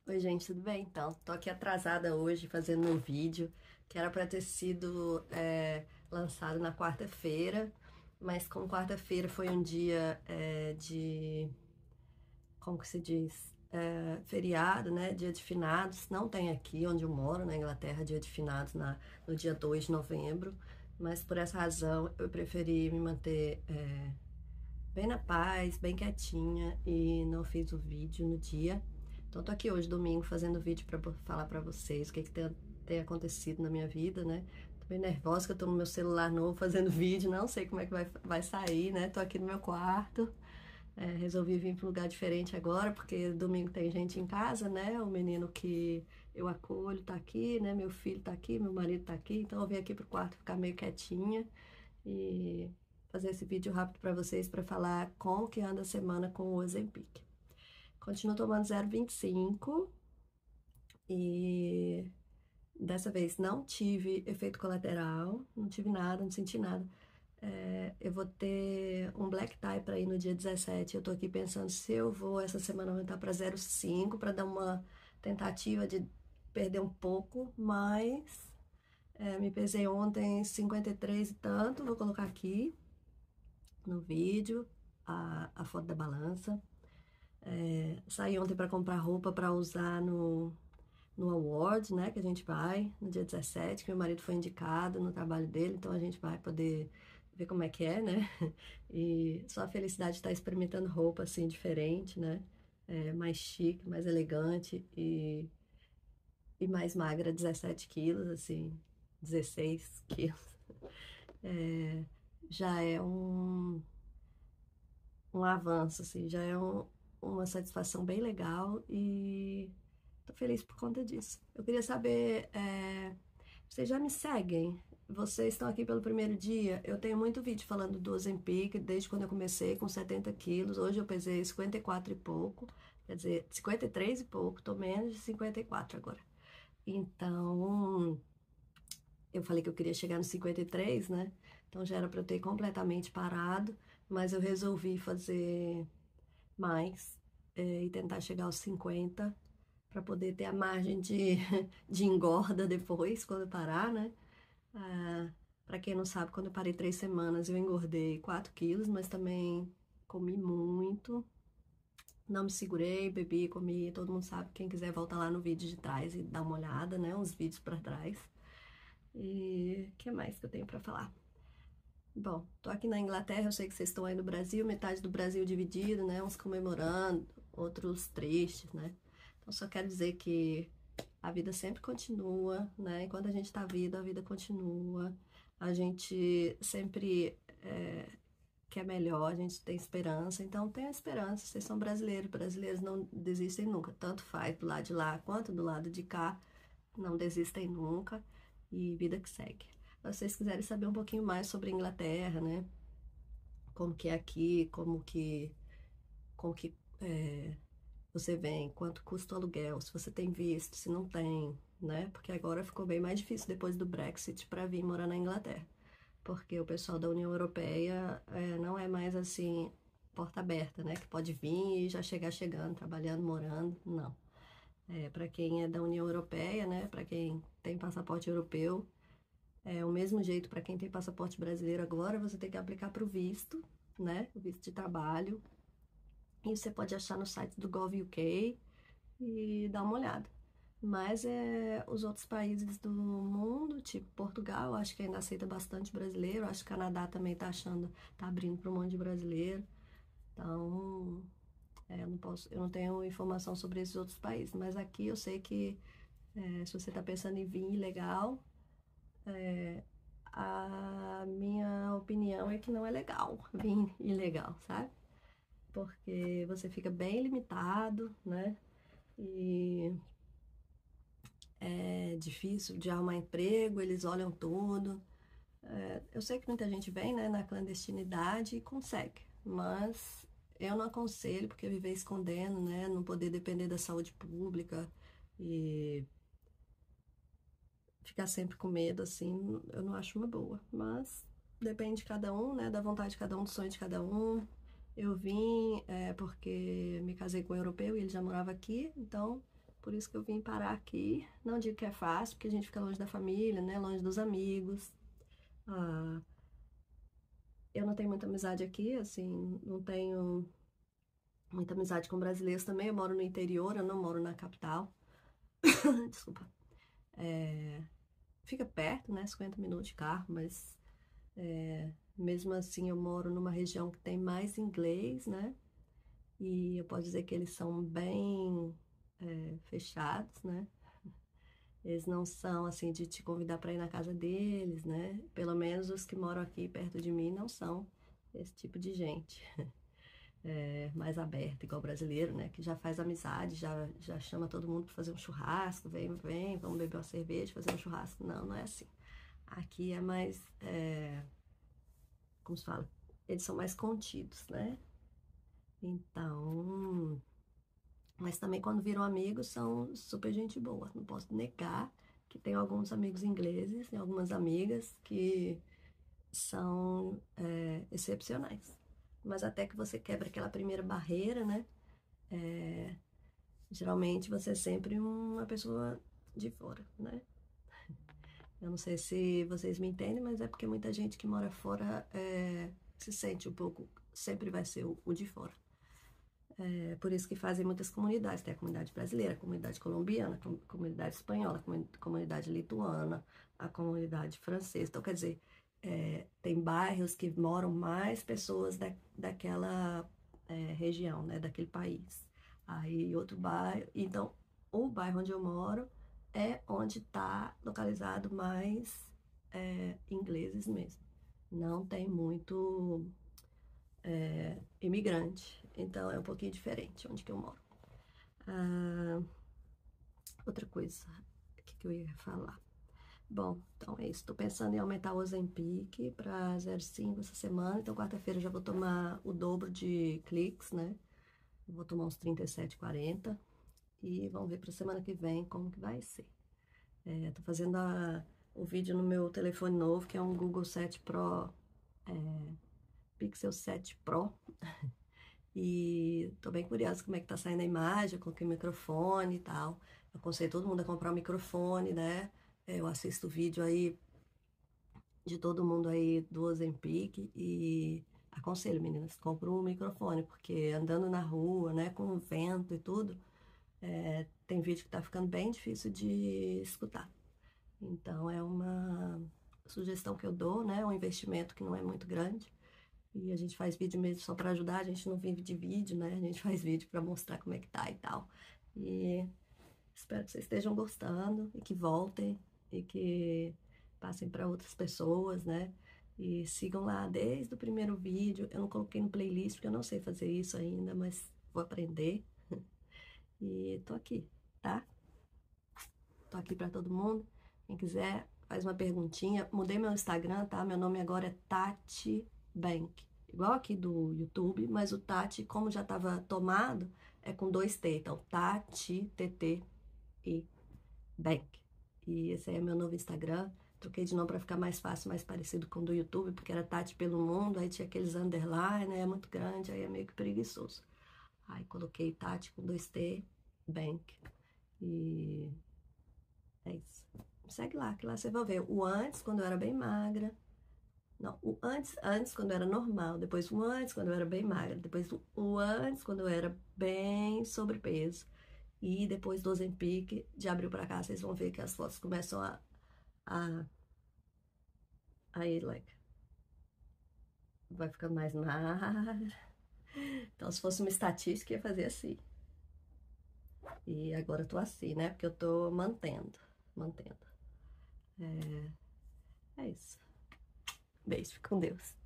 Oi, gente, tudo bem? Então, tô aqui atrasada hoje fazendo meu vídeo, que era para ter sido lançado na quarta-feira, mas como quarta-feira foi um dia como que se diz? Feriado, né? Dia de finados, não tem aqui onde eu moro, na Inglaterra, dia de finados no dia 2 de novembro, mas por essa razão eu preferi me manter bem na paz, bem quietinha e não fiz o vídeo no dia. Então tô aqui hoje, domingo, fazendo vídeo para falar para vocês o que tem acontecido na minha vida, né? Tô bem nervosa que eu tô no meu celular novo fazendo vídeo, não sei como é que vai sair, né? Tô aqui no meu quarto, resolvi vir para um lugar diferente agora, porque domingo tem gente em casa, né? O menino que eu acolho tá aqui, né? Meu filho tá aqui, meu marido tá aqui, então eu vim aqui pro quarto ficar meio quietinha e fazer esse vídeo rápido para vocês para falar como que anda a semana com o Ozempic. Continuo tomando 0,25 e dessa vez não tive efeito colateral, não tive nada, não senti nada. Eu vou ter um black tie para ir no dia 17. Eu tô aqui pensando se eu vou essa semana aumentar para 0,5 para dar uma tentativa de perder um pouco, mas me pesei ontem 53 e tanto, vou colocar aqui no vídeo a foto da balança. Saí ontem para comprar roupa para usar no award, né, que a gente vai no dia 17, que meu marido foi indicado no trabalho dele, então a gente vai poder ver como é que é, né? E só a felicidade de estar experimentando roupa assim diferente, né? Mais chique, mais elegante e mais magra, 17 quilos, assim, 16 quilos. É, já é um avanço, assim, já é uma satisfação bem legal e tô feliz por conta disso. Eu queria saber, vocês já me seguem? Vocês estão aqui pelo primeiro dia? Eu tenho muito vídeo falando do Ozempic, desde quando eu comecei com 70 quilos. Hoje eu pesei 54 e pouco, quer dizer, 53 e pouco, tô menos de 54 agora. Então, eu falei que eu queria chegar nos 53, né? Então já era para eu ter completamente parado, mas eu resolvi fazer mais e tentar chegar aos 50 para poder ter a margem de engorda depois, quando eu parar, né? Para quem não sabe, quando eu parei 3 semanas, eu engordei 4 quilos, mas também comi muito. Não me segurei, bebi, comi. Todo mundo sabe. Quem quiser voltar lá no vídeo de trás e dar uma olhada, né? Uns vídeos para trás. E o que mais que eu tenho para falar? Bom, tô aqui na Inglaterra, eu sei que vocês estão aí no Brasil, metade do Brasil dividido, né? Uns comemorando, outros tristes, né? Então só quero dizer que a vida sempre continua, né? Enquanto a gente tá vivo, a vida continua. A gente sempre quer melhor, a gente tem esperança. Então tenha esperança, vocês são brasileiros, brasileiros não desistem nunca. Tanto faz do lado de lá quanto do lado de cá, não desistem nunca e vida que segue. Se vocês quiserem saber um pouquinho mais sobre a Inglaterra, né? Como que é aqui, como que você vem, quanto custa o aluguel, se você tem visto, se não tem, né? Porque agora ficou bem mais difícil depois do Brexit para vir morar na Inglaterra. Porque o pessoal da União Europeia não é mais assim, porta aberta, né? Que pode vir e já chegar chegando, trabalhando, morando. Não. Para quem é da União Europeia, né? Para quem tem passaporte europeu, é o mesmo jeito para quem tem passaporte brasileiro agora, você tem que aplicar para o visto, né? O visto de trabalho. E você pode achar no site do Gov.uk e dar uma olhada. Mas os outros países do mundo, tipo Portugal, acho que ainda aceita bastante brasileiro. Acho que o Canadá também tá abrindo para um monte de brasileiro. Então, eu não tenho informação sobre esses outros países. Mas aqui eu sei que se você está pensando em vir ilegal, a minha opinião é que não é legal vir ilegal, sabe? Porque você fica bem limitado, né? E é difícil de arrumar emprego, eles olham tudo. Eu sei que muita gente vem, né, na clandestinidade e consegue, mas eu não aconselho, porque viver escondendo, né, não poder depender da saúde pública e ficar sempre com medo, assim, eu não acho uma boa. Mas depende de cada um, né, da vontade de cada um, do sonho de cada um. Eu vim porque me casei com um europeu e ele já morava aqui, então por isso que eu vim parar aqui. Não digo que é fácil, porque a gente fica longe da família, né? Longe dos amigos. Ah, eu não tenho muita amizade aqui, assim, não tenho muita amizade com brasileiros também. Eu moro no interior, eu não moro na capital. Desculpa. É, fica perto, né? 50 minutos de carro, mas mesmo assim eu moro numa região que tem mais inglês, né? E eu posso dizer que eles são bem fechados, né? Eles não são assim de te convidar para ir na casa deles, né? Pelo menos os que moram aqui perto de mim não são esse tipo de gente. Mais aberta, igual brasileiro, né? Que já faz amizade, já chama todo mundo para fazer um churrasco, vem, vamos beber uma cerveja, fazer um churrasco. Não, não é assim. Aqui é mais, como se fala? Eles são mais contidos, né? Então, mas também quando viram amigos são super gente boa. Não posso negar que tem alguns amigos ingleses, tem algumas amigas que são excepcionais. Mas até que você quebra aquela primeira barreira, né? Geralmente você é sempre uma pessoa de fora, né? Eu não sei se vocês me entendem, mas é porque muita gente que mora fora se sente um pouco, sempre vai ser o de fora. É por isso que fazem muitas comunidades. Tem a comunidade brasileira, a comunidade colombiana, a comunidade espanhola, a comunidade lituana, a comunidade francesa. Então, quer dizer, tem bairros que moram mais pessoas daquela região, né, daquele país. Aí outro bairro. Então, o bairro onde eu moro é onde está localizado mais ingleses mesmo. Não tem muito imigrante. Então é um pouquinho diferente onde que eu moro. Outra coisa, o que eu ia falar? Bom, então é isso. Tô pensando em aumentar o Ozempic para 0,5 essa semana. Então quarta-feira eu já vou tomar o dobro de cliques, né? Eu vou tomar uns 37, 40. E vamos ver para semana que vem como que vai ser. Tô fazendo o vídeo no meu telefone novo, que é um Google 7 Pro, Pixel 7 Pro. E tô bem curiosa como é que tá saindo a imagem, com que microfone e tal. Eu aconselho todo mundo a comprar um microfone, né? Eu assisto vídeo aí de todo mundo aí do Ozempic e aconselho, meninas, compra um microfone, porque andando na rua, né, com o vento e tudo, tem vídeo que tá ficando bem difícil de escutar. Então é uma sugestão que eu dou, né? Um investimento que não é muito grande. E a gente faz vídeo mesmo só para ajudar, a gente não vive de vídeo, né? A gente faz vídeo para mostrar como é que tá e tal. E espero que vocês estejam gostando e que voltem e que passem para outras pessoas, né? E sigam lá desde o primeiro vídeo. Eu não coloquei no playlist porque eu não sei fazer isso ainda, mas vou aprender. E tô aqui, tá? Tô aqui para todo mundo. Quem quiser, faz uma perguntinha. Mudei meu Instagram, tá? Meu nome agora é Tati Bank. Igual aqui do YouTube, mas o Tati, como já estava tomado, é com 2 T. Então, Tati, TT e Bank. E esse aí é meu novo Instagram. Troquei de nome para ficar mais fácil, mais parecido com o do YouTube, porque era Tati pelo mundo, aí tinha aqueles underline, né? É muito grande, aí é meio que preguiçoso. Aí coloquei Tati com 2 T, Bank. E é isso. Segue lá, que lá você vai ver o antes, quando eu era bem magra. Não, o antes quando eu era normal. Depois o antes, quando eu era bem magra. Depois o antes, quando eu era bem sobrepeso. E depois do Ozempic, de abril pra cá, vocês vão ver que as fotos começam a ir, like, vai ficando mais magra. Então, se fosse uma estatística, ia fazer assim. E agora eu tô assim, né? Porque eu tô mantendo. É isso. Beijo, fica com Deus.